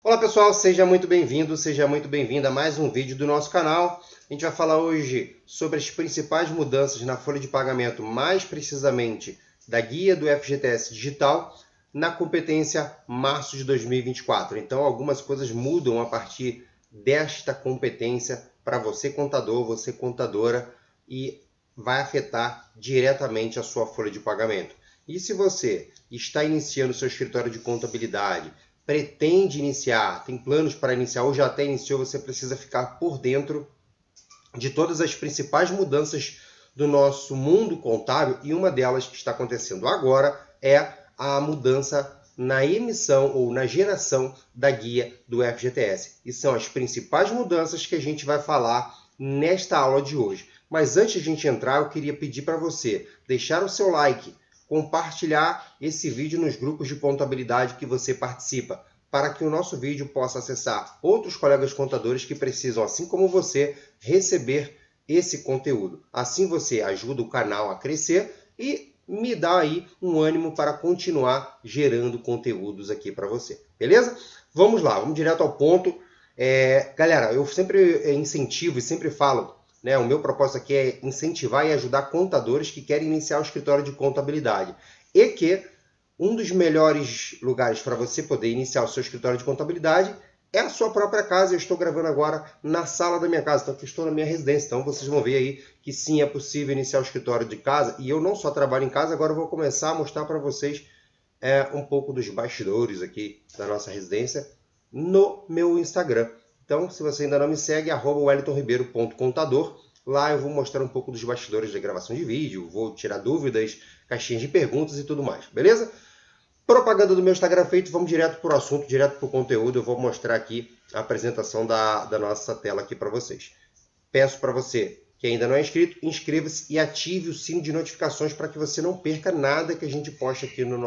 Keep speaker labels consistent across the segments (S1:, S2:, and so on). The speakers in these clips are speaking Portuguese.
S1: Olá pessoal, seja muito bem-vindo, seja muito bem-vinda a mais um vídeo do nosso canal. A gente vai falar hoje sobre as principais mudanças na folha de pagamento, mais precisamente da guia do FGTS Digital, na competência março de 2024. Então algumas coisas mudam a partir desta competência para você contador, você contadora, e vai afetar diretamente a sua folha de pagamento. E se você está iniciando seu escritório de contabilidade, pretende iniciar, tem planos para iniciar ou já até iniciou, você precisa ficar por dentro de todas as principais mudanças do nosso mundo contábil, e uma delas que está acontecendo agora é a mudança na emissão ou na geração da guia do FGTS. E são as principais mudanças que a gente vai falar nesta aula de hoje. Mas antes de a gente entrar, eu queria pedir para você deixar o seu like, compartilhar esse vídeo nos grupos de contabilidade que você participa, para que o nosso vídeo possa acessar outros colegas contadores que precisam, assim como você, receber esse conteúdo. Assim você ajuda o canal a crescer e me dá aí um ânimo para continuar gerando conteúdos aqui para você. Beleza? Vamos lá, vamos direto ao ponto. Galera, eu sempre incentivo e sempre falo, o meu propósito aqui é incentivar e ajudar contadores que querem iniciar o escritório de contabilidade. E que um dos melhores lugares para você poder iniciar o seu escritório de contabilidade é a sua própria casa. Eu estou gravando agora na sala da minha casa, então eu estou na minha residência. Então vocês vão ver aí que sim, é possível iniciar o escritório de casa. E eu não só trabalho em casa, agora eu vou começar a mostrar para vocês um pouco dos bastidores aqui da nossa residência no meu Instagram. Então, se você ainda não me segue, @wellingtonribeiro.contador. Lá eu vou mostrar um pouco dos bastidores da gravação de vídeo, vou tirar dúvidas, caixinhas de perguntas e tudo mais, beleza? Propaganda do meu Instagram feito, vamos direto para o assunto, direto para o conteúdo. Eu vou mostrar aqui a apresentação da nossa tela aqui para vocês. Peço para você que ainda não é inscrito, inscreva-se e ative o sino de notificações para que você não perca nada que a gente poste aqui no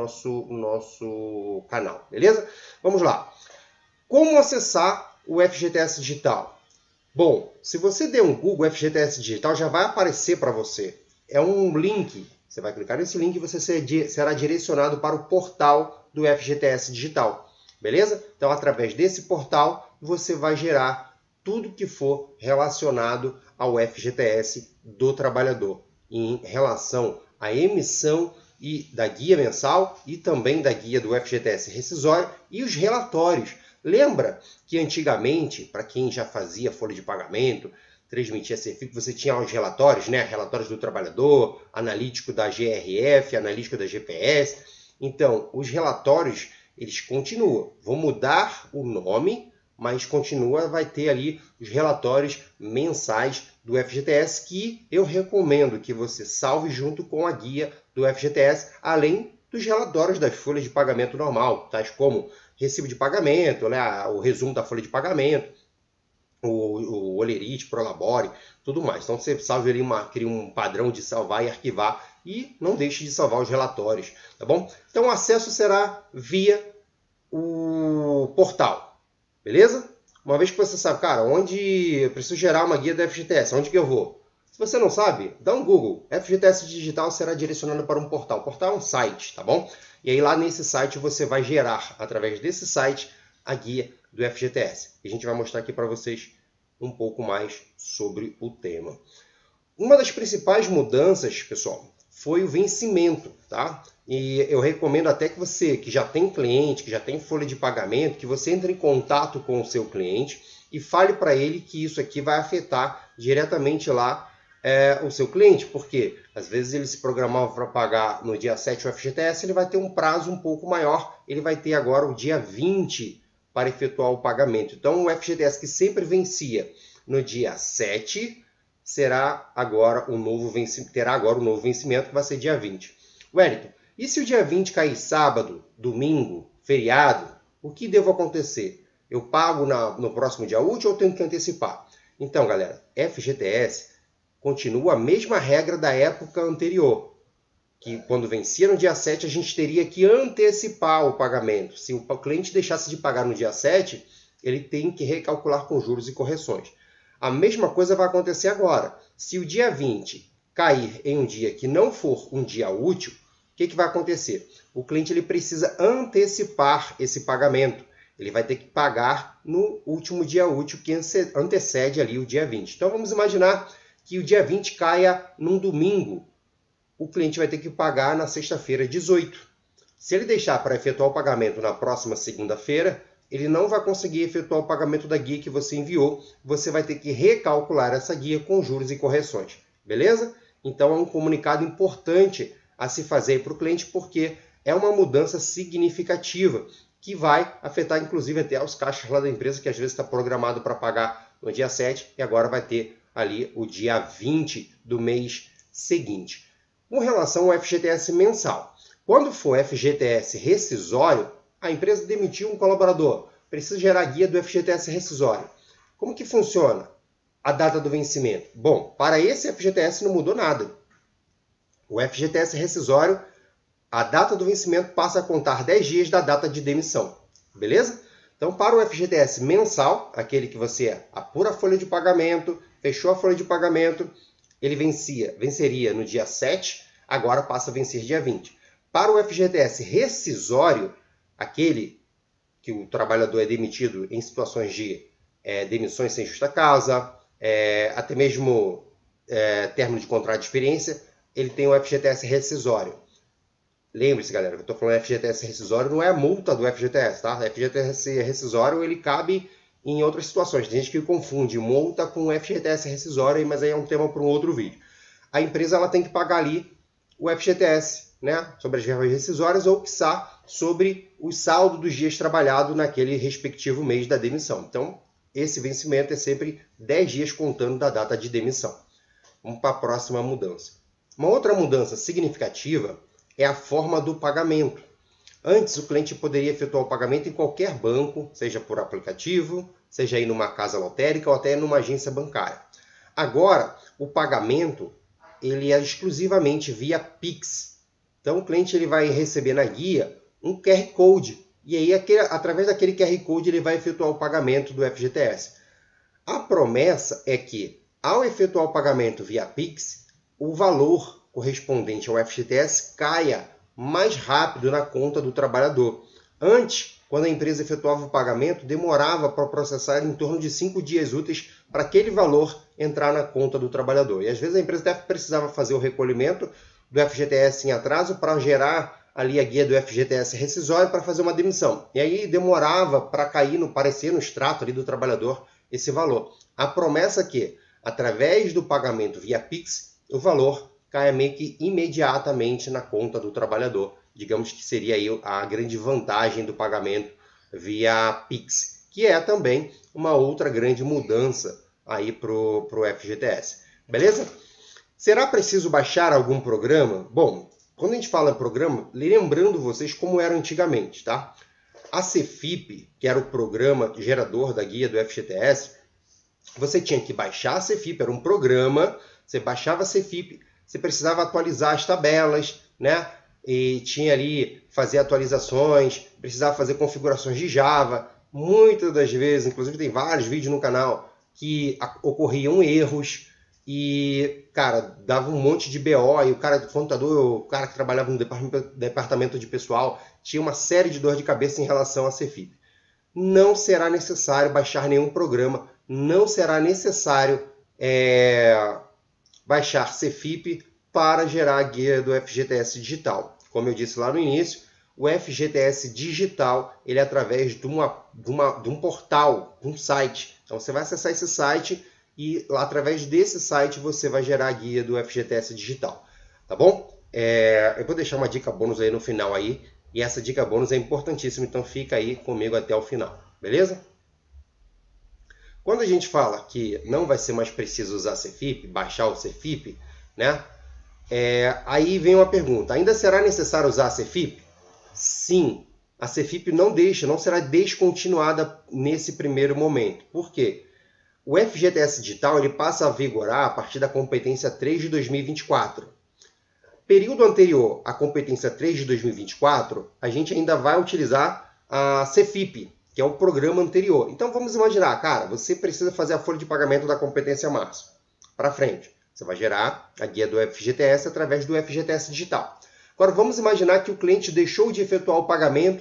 S1: nosso canal, beleza? Vamos lá. Como acessar o FGTS Digital? Bom, se você der um Google FGTS Digital, já vai aparecer para você. É um link. Você vai clicar nesse link e você será direcionado para o portal do FGTS Digital. Beleza? Então, através desse portal, você vai gerar tudo que for relacionado ao FGTS do trabalhador, em relação à emissão da guia mensal e também da guia do FGTS rescisório e os relatórios. Lembra que antigamente, para quem já fazia folha de pagamento, transmitia CFIC, você tinha os relatórios, relatórios do trabalhador, analítico da GRF, analítico da GPS. Então, os relatórios, eles continuam. Vão mudar o nome, mas vai ter ali os relatórios mensais do FGTS, que eu recomendo que você salve junto com a guia do FGTS, além dos relatórios das folhas de pagamento normal, tais como recibo de pagamento, o resumo da folha de pagamento, o Olerite, Prolabore, tudo mais. Então você salve ali, cria um padrão de salvar e arquivar, e não deixe de salvar os relatórios, tá bom? Então o acesso será via o portal, beleza? Uma vez que você sabe, cara, onde eu preciso gerar uma guia da FGTS, onde que eu vou? Se você não sabe, dá um Google. FGTS Digital será direcionado para um portal. O portal é um site, tá bom? E aí lá nesse site você vai gerar, através desse site, a guia do FGTS. E a gente vai mostrar aqui para vocês um pouco mais sobre o tema. Uma das principais mudanças, pessoal, foi o vencimento, tá? E eu recomendo até que você, que já tem cliente, que já tem folha de pagamento, que você entre em contato com o seu cliente e fale para ele que isso aqui vai afetar diretamente lá o seu cliente, porque às vezes ele se programava para pagar no dia 7 o FGTS, ele vai ter um prazo um pouco maior, ele vai ter agora o dia 20 para efetuar o pagamento. Então o FGTS que sempre vencia no dia 7 terá agora um novo vencimento, que vai ser dia 20. Wellington, e se o dia 20 cair sábado, domingo, feriado, o que devo acontecer? Eu pago no próximo dia útil ou tenho que antecipar? Então, galera, FGTS continua a mesma regra da época anterior, que quando vencia no dia 7, a gente teria que antecipar o pagamento. Se o cliente deixasse de pagar no dia 7, ele tem que recalcular com juros e correções. A mesma coisa vai acontecer agora. Se o dia 20 cair em um dia que não for um dia útil, o que vai acontecer? O cliente ele precisa antecipar esse pagamento. Ele vai ter que pagar no último dia útil que antecede ali o dia 20. Então vamos imaginar que o dia 20 caia num domingo. O cliente vai ter que pagar na sexta-feira 18. Se ele deixar para efetuar o pagamento na próxima segunda-feira, ele não vai conseguir efetuar o pagamento da guia que você enviou. Você vai ter que recalcular essa guia com juros e correções. Beleza? Então é um comunicado importante a se fazer para o cliente, porque é uma mudança significativa que vai afetar inclusive até os caixas lá da empresa, que às vezes está programado para pagar no dia 7 e agora vai ter ali o dia 20 do mês seguinte. Com relação ao FGTS mensal, quando for FGTS rescisório, a empresa demitiu um colaborador, precisa gerar guia do FGTS rescisório. Como que funciona a data do vencimento? Bom, para esse FGTS não mudou nada. O FGTS rescisório, a data do vencimento passa a contar 10 dias da data de demissão. Beleza? Então, para o FGTS mensal, aquele que você apura a folha de pagamento, fechou a folha de pagamento, ele venceria no dia 7, agora passa a vencer dia 20. Para o FGTS rescisório, aquele que o trabalhador é demitido em situações de demissões sem justa causa, até mesmo término de contrato de experiência, ele tem o FGTS rescisório. Lembre-se, galera, que eu estou falando FGTS rescisório não é a multa do FGTS, tá? FGTS rescisório ele cabe em outras situações. Tem gente que confunde multa com FGTS rescisório, mas aí é um tema para um outro vídeo. A empresa ela tem que pagar ali o FGTS, né, sobre as verbas rescisórias ou, quiçá, sobre o saldo dos dias trabalhados naquele respectivo mês da demissão. Então, esse vencimento é sempre 10 dias contando da data de demissão. Vamos para a próxima mudança. Uma outra mudança significativa é a forma do pagamento. Antes, o cliente poderia efetuar o pagamento em qualquer banco, seja por aplicativo, seja aí numa casa lotérica ou até numa agência bancária. Agora, o pagamento ele é exclusivamente via Pix. Então, o cliente ele vai receber na guia um QR Code. E aí, através daquele QR Code, ele vai efetuar o pagamento do FGTS. A promessa é que, ao efetuar o pagamento via Pix, o valor correspondente ao FGTS caia mais rápido na conta do trabalhador. Antes, quando a empresa efetuava o pagamento, demorava para processar em torno de 5 dias úteis para aquele valor entrar na conta do trabalhador. E às vezes a empresa até precisava fazer o recolhimento do FGTS em atraso para gerar ali a guia do FGTS rescisório para fazer uma demissão. E aí demorava para parecer no extrato ali do trabalhador esse valor. A promessa é que, através do pagamento via Pix, o valor caia meio que imediatamente na conta do trabalhador. Digamos que seria aí a grande vantagem do pagamento via Pix, que é também uma outra grande mudança aí para o FGTS. Beleza? Será preciso baixar algum programa? Bom, quando a gente fala em programa, lembrando vocês como era antigamente, tá? A Cefip, que era o programa gerador da guia do FGTS, você tinha que baixar a Cefip, era um programa, você baixava a Cefip, você precisava atualizar as tabelas, né? E tinha ali, fazer atualizações, precisava fazer configurações de Java. Muitas das vezes, inclusive tem vários vídeos no canal, que ocorriam erros e, cara, dava um monte de BO e o cara do computador, o cara que trabalhava no departamento de pessoal, tinha uma série de dor de cabeça em relação à Cefip. Não será necessário baixar nenhum programa, não será necessário baixar Cefip para gerar a guia do FGTS digital. Como eu disse lá no início, o FGTS digital ele é através de um portal, de um site. Então você vai acessar esse site e lá, através desse site você vai gerar a guia do FGTS digital. Tá bom? Eu vou deixar uma dica bônus aí no final aí, e essa dica bônus é importantíssima, então fica aí comigo até o final. Beleza? Quando a gente fala que não vai ser mais preciso usar Cefip, baixar o Cefip, né? Aí vem uma pergunta, ainda será necessário usar a Cefip? Sim, a Cefip não será descontinuada nesse primeiro momento. Por quê? O FGTS digital ele passa a vigorar a partir da competência 3 de 2024. Período anterior à competência 3 de 2024, a gente ainda vai utilizar a Cefip, que é o programa anterior. Então vamos imaginar, cara, você precisa fazer a folha de pagamento da competência março. Para frente, você vai gerar a guia do FGTS através do FGTS digital. Agora vamos imaginar que o cliente deixou de efetuar o pagamento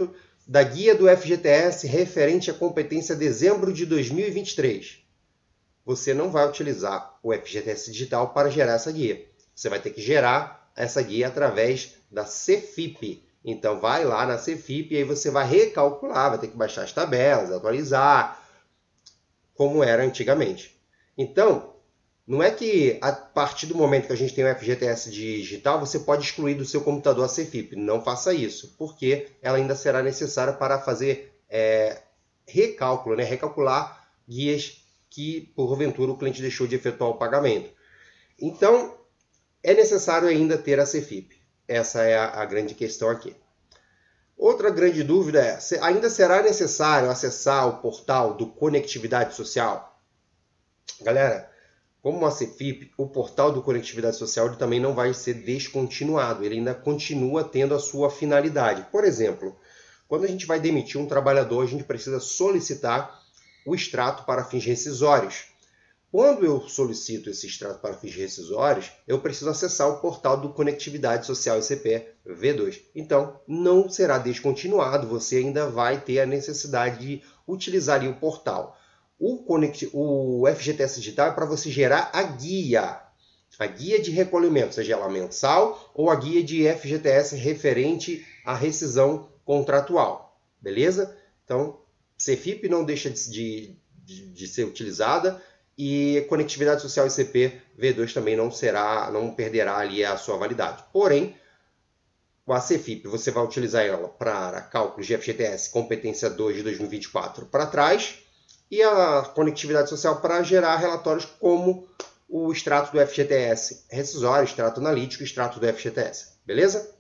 S1: da guia do FGTS referente à competência dezembro de 2023. Você não vai utilizar o FGTS digital para gerar essa guia. Você vai ter que gerar essa guia através da CFIP. Então, vai lá na CFIP e aí você vai recalcular, vai ter que baixar as tabelas, atualizar, como era antigamente. Então, não é que a partir do momento que a gente tem o FGTS digital, você pode excluir do seu computador a CFIP. Não faça isso, porque ela ainda será necessária para fazer recálculo, né? Recalcular guias que, porventura, o cliente deixou de efetuar o pagamento. Então, é necessário ainda ter a CFIP. Essa é a grande questão aqui. Outra grande dúvida é, ainda será necessário acessar o portal do Conectividade Social? Galera, como a CFIP, o portal do Conectividade Social ele também não vai ser descontinuado, ele ainda continua tendo a sua finalidade. Por exemplo, quando a gente vai demitir um trabalhador, a gente precisa solicitar o extrato para fins rescisórios. Quando eu solicito esse extrato para fins rescisórios, eu preciso acessar o portal do Conectividade Social ICP V2. Então, não será descontinuado, você ainda vai ter a necessidade de utilizar ali o portal. O FGTS Digital é para você gerar a guia de recolhimento, seja ela mensal ou a guia de FGTS referente à rescisão contratual. Beleza? Então, CFIP não deixa de ser utilizada. E Conectividade Social ICP V2 também não perderá ali a sua validade. Porém, a CFIP você vai utilizar ela para cálculos de FGTS competência 2 de 2024 para trás e a Conectividade Social para gerar relatórios como o extrato do FGTS rescisório, extrato analítico e extrato do FGTS. Beleza?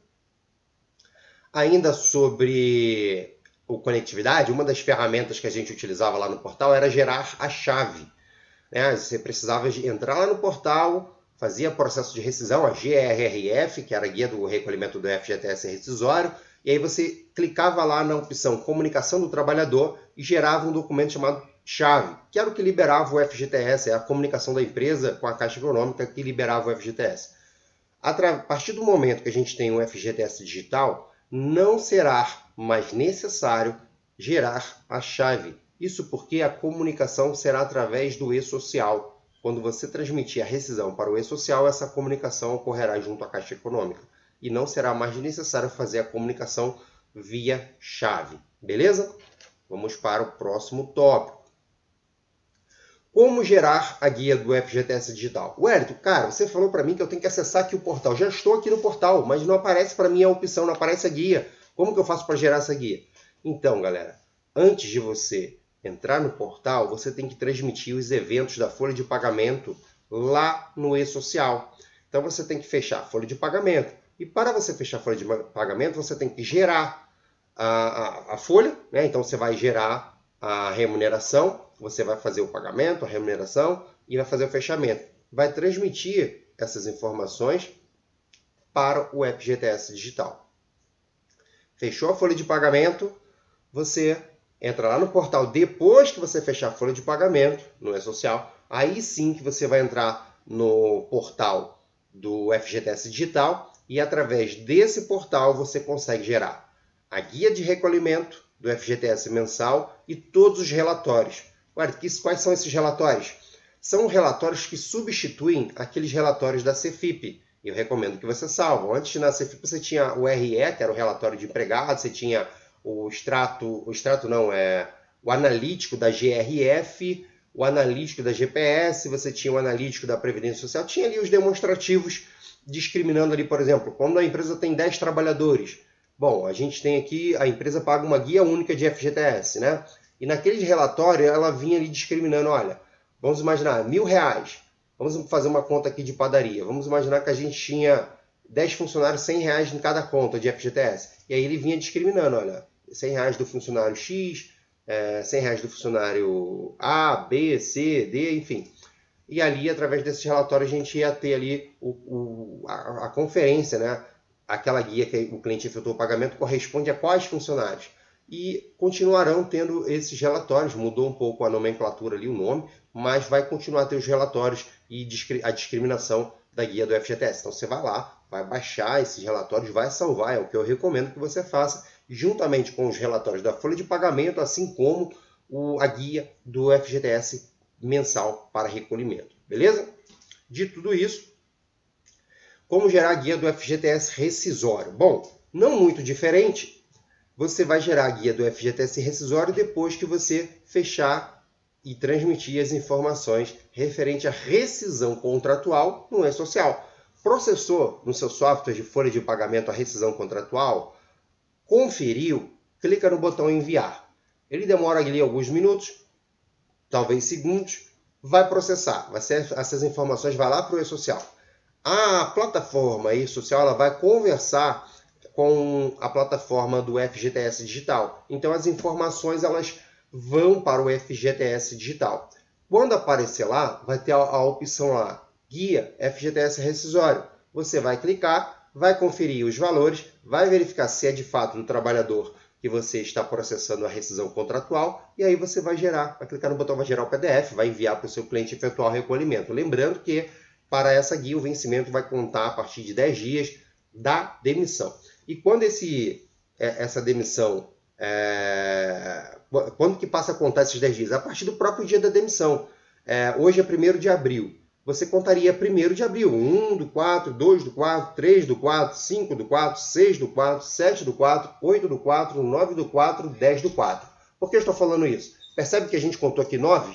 S1: Ainda sobre o Conectividade, uma das ferramentas que a gente utilizava lá no portal era gerar a chave. Você precisava entrar lá no portal, fazia processo de rescisão, a GRRF, que era a guia do recolhimento do FGTS rescisório, e aí você clicava lá na opção Comunicação do Trabalhador e gerava um documento chamado chave, que era o que liberava o FGTS, é a comunicação da empresa com a Caixa Econômica que liberava o FGTS. A partir do momento que a gente tem um FGTS digital, não será mais necessário gerar a chave. Isso porque a comunicação será através do e-social. Quando você transmitir a rescisão para o e-social, essa comunicação ocorrerá junto à Caixa Econômica. E não será mais necessário fazer a comunicação via chave. Beleza? Vamos para o próximo tópico. Como gerar a guia do FGTS digital? Wellington, cara, você falou para mim que eu tenho que acessar aqui o portal. Já estou aqui no portal, mas não aparece para mim a opção, não aparece a guia. Como que eu faço para gerar essa guia? Então, galera, antes de você entrar no portal, você tem que transmitir os eventos da folha de pagamento lá no e-social. Então, você tem que fechar a folha de pagamento. E para você fechar a folha de pagamento, você tem que gerar a folha, né? Então, você vai gerar a remuneração, você vai fazer o pagamento, a remuneração e vai fazer o fechamento. Vai transmitir essas informações para o FGTS digital. Fechou a folha de pagamento, você entra lá no portal depois que você fechar a folha de pagamento no e-social. Aí sim que você vai entrar no portal do FGTS Digital e através desse portal você consegue gerar a guia de recolhimento do FGTS mensal e todos os relatórios. Quais são esses relatórios? São relatórios que substituem aqueles relatórios da CFIP. Eu recomendo que você salve. Antes na CFIP você tinha o RE, que era o relatório de empregado, você tinha o analítico da GRF, o analítico da GPS, você tinha o analítico da Previdência Social, tinha ali os demonstrativos discriminando ali, por exemplo, quando a empresa tem 10 trabalhadores. Bom, a gente tem aqui, a empresa paga uma guia única de FGTS, né? E naquele relatório ela vinha ali discriminando, olha, vamos imaginar, R$1.000, vamos fazer uma conta aqui de padaria, vamos imaginar que a gente tinha 10 funcionários, R$100 em cada conta de FGTS. E aí ele vinha discriminando, olha, R$100 do funcionário X, R$100 do funcionário A, B, C, D, enfim. E ali, através desses relatórios, a gente ia ter ali a conferência, né? Aquela guia que o cliente efetuou o pagamento corresponde a quais funcionários. E continuarão tendo esses relatórios, mudou um pouco a nomenclatura ali, o nome, mas vai continuar a ter os relatórios e a discriminação da guia do FGTS. Então você vai lá, vai baixar esses relatórios, vai salvar, é o que eu recomendo que você faça, juntamente com os relatórios da folha de pagamento, assim como a guia do FGTS mensal para recolhimento. Beleza? De tudo isso, como gerar a guia do FGTS rescisório? Bom, não muito diferente. Você vai gerar a guia do FGTS rescisório depois que você fechar e transmitir as informações referente à rescisão contratual no E-Social. Processou no seu software de folha de pagamento a rescisão contratual? Conferiu? Clica no botão enviar. Ele demora ali alguns minutos, talvez segundos, vai processar. Essas informações vão lá para o E-Social. A plataforma E-Social ela vai conversar com a plataforma do FGTS Digital. Então as informações elas vão para o FGTS Digital. Quando aparecer lá, vai ter a opção lá, Guia FGTS Rescisório. Você vai clicar, vai conferir os valores, vai verificar se é de fato do trabalhador que você está processando a rescisão contratual, e aí você vai clicar no botão, vai gerar o PDF, vai enviar para o seu cliente efetuar o recolhimento. Lembrando que para essa guia o vencimento vai contar a partir de 10 dias da demissão. E quando essa demissão, quando que passa a contar esses 10 dias? A partir do próprio dia da demissão. Hoje é 1º de abril. Você contaria 1º de abril, 1 do 4, 2 do 4, 3 do 4, 5 do 4, 6 do 4, 7 do 4, 8 do 4, 9 do 4, 10 do 4. Por que eu estou falando isso? Percebe que a gente contou aqui 9?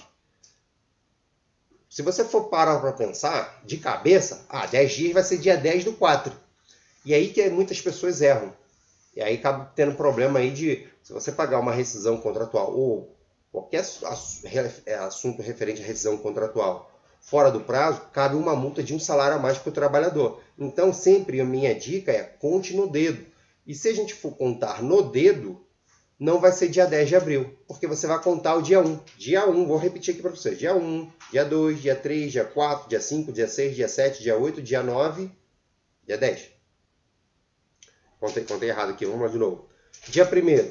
S1: Se você for parar para pensar, de cabeça, 10 dias vai ser dia 10 do 4. E aí que muitas pessoas erram. E aí acaba tendo problema aí de, se você pagar uma rescisão contratual ou qualquer assunto referente à rescisão contratual fora do prazo, cabe uma multa de 1 salário a mais para o trabalhador. Então, sempre a minha dica é conte no dedo. E se a gente for contar no dedo, não vai ser dia 10 de abril, porque você vai contar o dia 1. Dia 1, vou repetir aqui para vocês. Dia 1, dia 2, dia 3, dia 4, dia 5, dia 6, dia 7, dia 8, dia 9, dia 10. Contei errado aqui, vamos lá de novo. Dia 1º.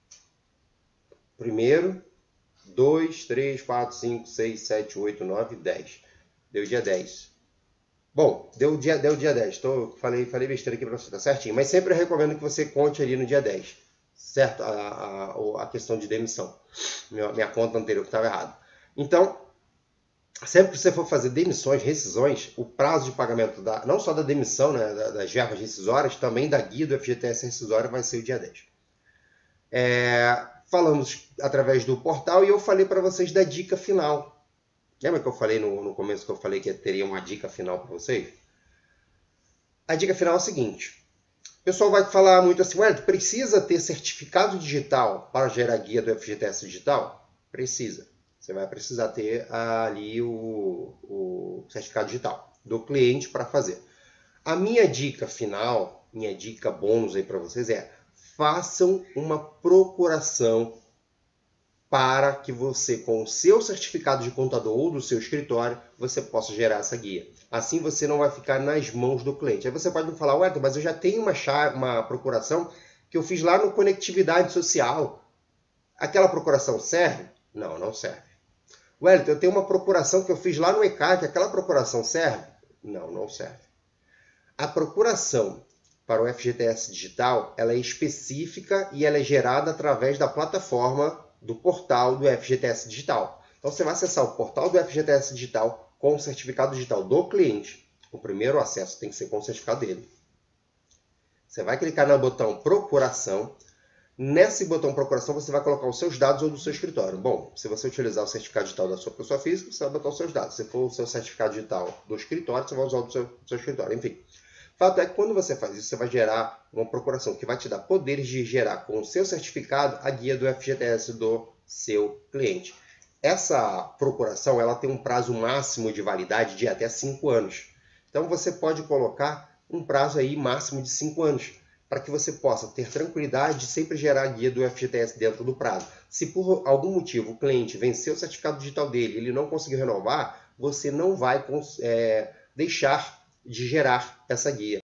S1: 1º, 2, 3, 4, 5, 6, 7, 8, 9, 10. Deu dia 10. Bom, deu dia 10. Falei besteira aqui para você, tá certinho. Mas sempre eu recomendo que você conte ali no dia 10. Certo? A questão de demissão. Minha conta anterior que estava errada. Então, sempre que você for fazer demissões, rescisões, o prazo de pagamento, não só da demissão, né, das verbas rescisórias, também da guia do FGTS rescisório vai ser o dia 10. Falamos através do portal e eu falei para vocês da dica final. Lembra que eu falei no começo que eu falei que teria uma dica final para vocês? A dica final é a seguinte. O pessoal vai falar muito assim, precisa ter certificado digital para gerar guia do FGTS digital? Precisa. Você vai precisar ter ali o certificado digital do cliente para fazer. A minha dica final, minha dica bônus aí para vocês façam uma procuração para que você, com o seu certificado de contador ou do seu escritório, você possa gerar essa guia. Assim você não vai ficar nas mãos do cliente. Aí você pode me falar, mas eu já tenho uma procuração que eu fiz lá no Conectividade Social. Aquela procuração serve? Não, não serve. Eu tenho uma procuração que eu fiz lá no ECAC. Aquela procuração serve? Não, não serve. A procuração para o FGTS Digital, ela é específica e ela é gerada através da plataforma do portal do FGTS Digital. Então você vai acessar o portal do FGTS Digital com o certificado digital do cliente. O primeiro acesso tem que ser com o certificado dele. Você vai clicar no botão Procuração. Nesse botão Procuração você vai colocar os seus dados ou do seu escritório. Bom, se você utilizar o certificado digital da sua pessoa física, você vai botar os seus dados. Se for o seu certificado digital do escritório, você vai usar o do seu escritório. Enfim. O fato é que quando você faz isso, você vai gerar uma procuração que vai te dar poderes de gerar com o seu certificado a guia do FGTS do seu cliente. Essa procuração ela tem um prazo máximo de validade de até 5 anos. Então você pode colocar um prazo aí máximo de 5 anos, para que você possa ter tranquilidade de sempre gerar a guia do FGTS dentro do prazo. Se por algum motivo o cliente venceu o certificado digital dele, ele não conseguiu renovar, você não vai deixar de gerar essa guia.